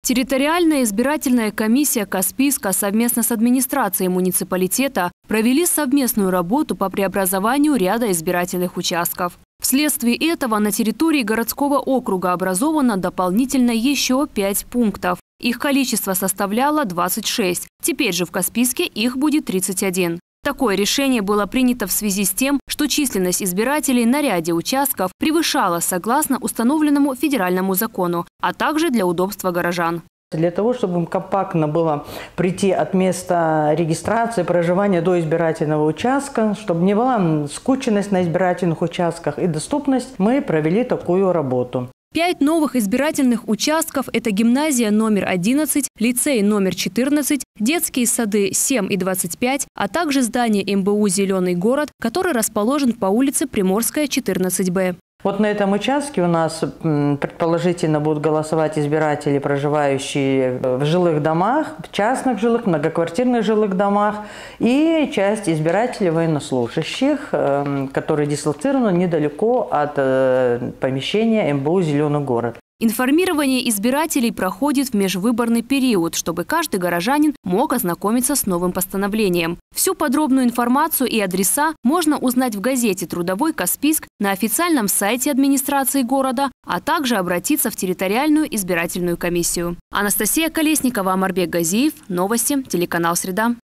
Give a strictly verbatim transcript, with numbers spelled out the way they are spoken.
Территориальная избирательная комиссия Каспийска совместно с администрацией муниципалитета провели совместную работу по преобразованию ряда избирательных участков. Вследствие этого на территории городского округа образовано дополнительно еще пять пунктов. Их количество составляло двадцать шесть. Теперь же в Каспийске их будет тридцать один. Такое решение было принято в связи с тем, что численность избирателей на ряде участков превышала согласно установленному федеральному закону, а также для удобства горожан. Для того, чтобы им компактно было прийти от места регистрации, проживания до избирательного участка, чтобы не была скученность на избирательных участках и доступность, мы провели такую работу. Пять новых избирательных участков – это гимназия номер одиннадцать, лицей номер четырнадцать, детские сады семь и двадцать пять, а также здание эм бэ у «Зеленый город», который расположен по улице Приморская, четырнадцать бэ. Вот на этом участке у нас предположительно будут голосовать избиратели, проживающие в жилых домах, в частных жилых, многоквартирных жилых домах, и часть избирателей военнослужащих, которые дислоцированы недалеко от помещения эм бэ у «Зеленый город». Информирование избирателей проходит в межвыборный период, чтобы каждый горожанин мог ознакомиться с новым постановлением. Всю подробную информацию и адреса можно узнать в газете «Трудовой Каспийск», на официальном сайте администрации города, а также обратиться в территориальную избирательную комиссию. Анастасия Колесникова, Омарбек Газиев. Новости. Телеканал «Среда».